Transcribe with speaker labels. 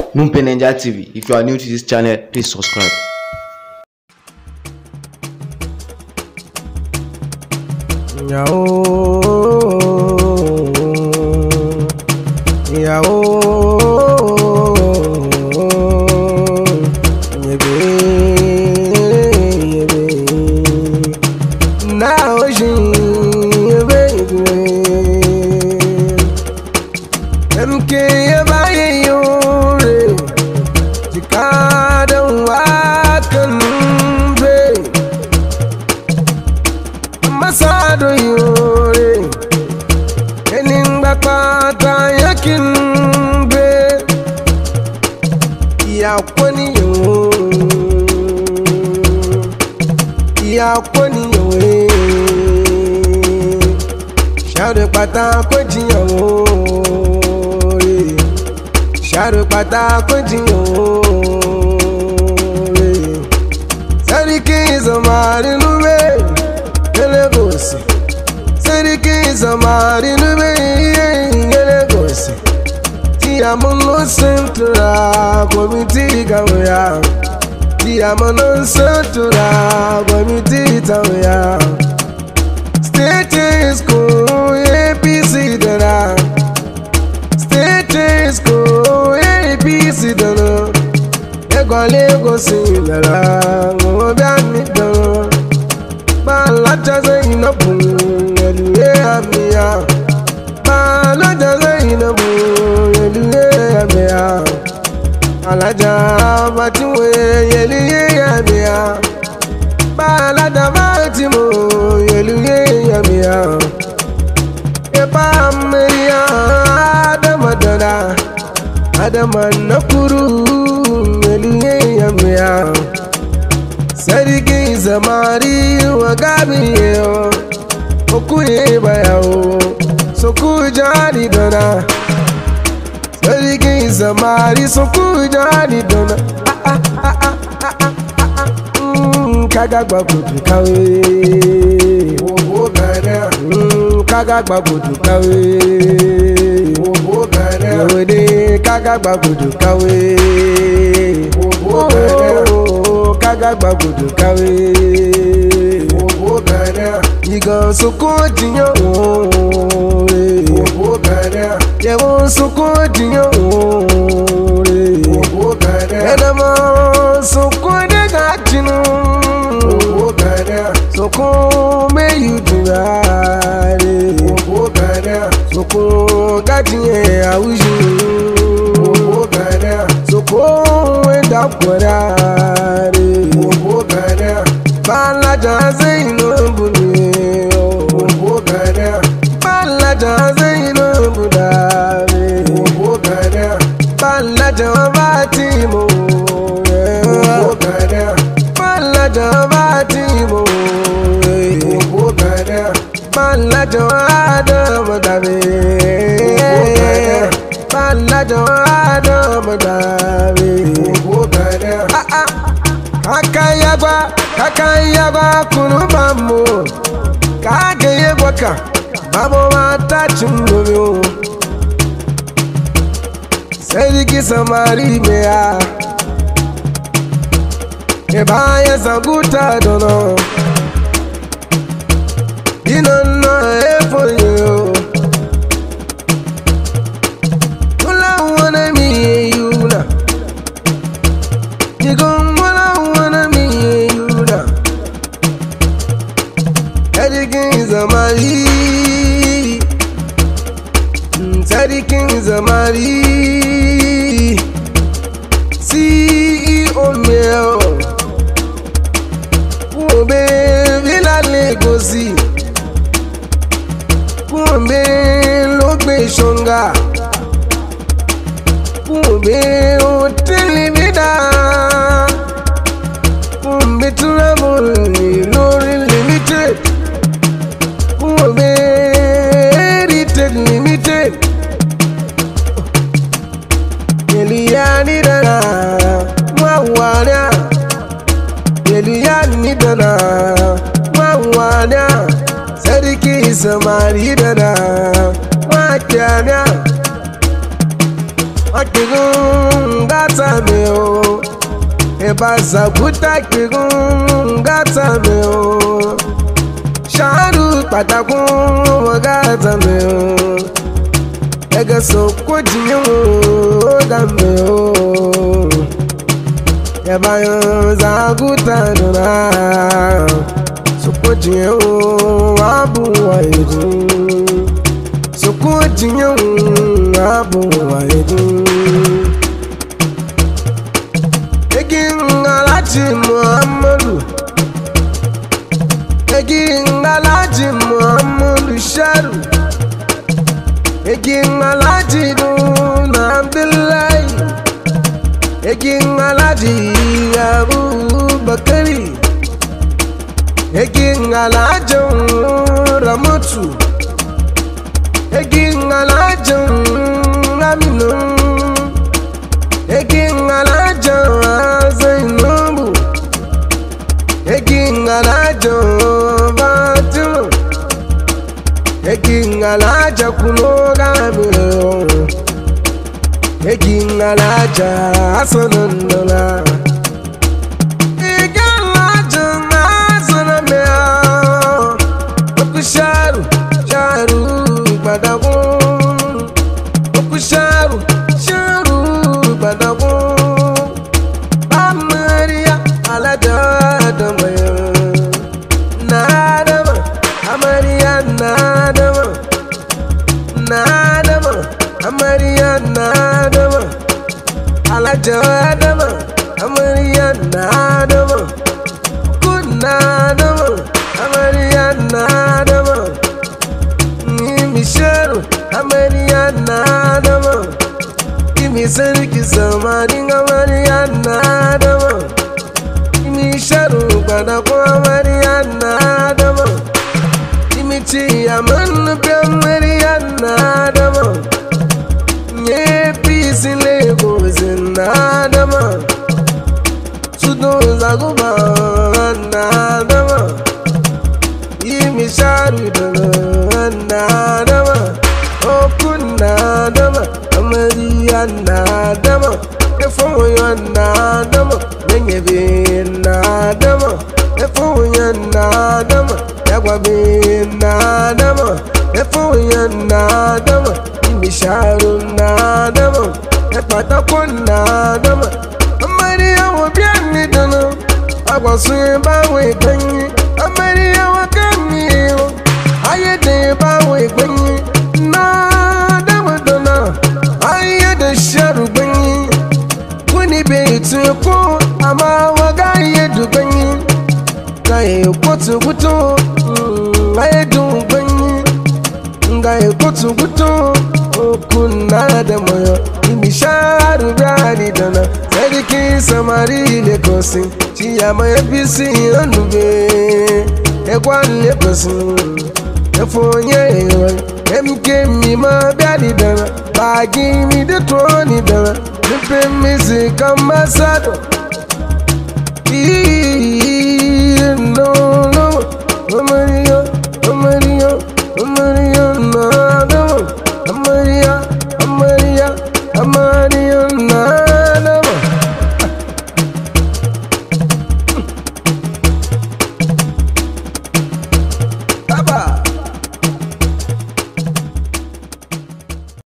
Speaker 1: Numpe Naija TV. If you are new to this channel, please subscribe.
Speaker 2: Masado yore eninga pata yakinbe ya kwani yo shade pata kwaji yo shade pata kwaji yo sariki zamari nube Lagos, Seriki Zamari nube Lagos. Tiamono Central Committee Gawaya. Tiamono Central Committee Gawaya. State School APC Dana. State School APC Dana. Ego Lagos Dana. Ngobiani Dana. Balaja Zainabu, Eluea, Balaja Zainabu, Eluea, Alaja Batu, Eluea, Balaja Batimu, Eluea, Epa Maria, Adamadana, Adamanakuru, Eluea. Sariki Zamari wagabiyo okuye bayawo sokujani dona Sariki Zamari sokujani dona kagagba kutu kawe obo gara kagagba kutu kawe obo gara yewede kagagba kutu kawe obo gara kagagba kutu kawe obo gara igan soko diyan obo gara yewo soko diyan obo gara enamo soko de gajinu obo gara soko meyu durare obo gara soko gajiye awuju obo gara soko wenda porare Balaja Zainabu ne obo gara Balaja Zainabu dare obo gara Balaja Batimu obo gara Balaja Batimu obo gara Balaja Adam dare Balaja Adam dare obo gara Kakayagwa kunubamu Kagayagwaka Babo matachungu Seriki Zamari mea Ebaya zanguta dono Inono efonyo Ula wana mi yuna Sariki Zamari CEO meo Kumbe Villa Legosi Kumbe Logbe Shonga Kumbe Hotel Vida Kumbe Travel Lori Limited Kumbe Heritage Limited Eliani dana Mwawania Eliani dana Mwawania Sariki Zamari dana Mwawania akigun gata me o ebasa kuta kigun gata me o sharu patakun gata me o ege so kojinyo da me o ebayo zaguta dona so kojinyo abu wayedu so kojinyo abu wayedu egin alaji Muhammadu egin alaji Muhammadu sharu egin alaji Duna Abdullahi egin alaji Abubakari egin alaji Ramatu egin alaji Aminu egin alaji Zainabu egin alaji Fatima egin alaji Kunogabiro egin alaji Hasanullah egin alaji Hasanamea okusharu sharu badagun okusharu sharu badagun amariya alaji Adamaya nadama amariya nadama nadama amariya nadama alaji Adama amariya nadama kunadama amariya nadama nimisharu amariya nadama imi sarki samarin amariya nadama imi sharu badako amariya nadama imi chiyaman bi amariya nadama nye pisi Lagos nadama sudo zaguba nadama imi sharu dana nadama okun nadama amariya nadama efoyo nadama menyebe nadama efoyo nadama yagwabe nadama efoyo nadama imi sharu nadama epatakon nadama amariya wobiani dana agwasu bawe gbanyi amariya wakami ayede bawe gbanyi nadama dana ayede sharu gbanyi kuni betu ko ama waga yedu gbanyi gaye kotu gutu ayedu gbanyi gaye kotu gutu okunadama imi sharu brani dana Sadiki samari Lagos chiyama ebisi anube ekwan Lagos efonye ewa emke mi ma biali dana bagi mi de troni dana nipe music ambassador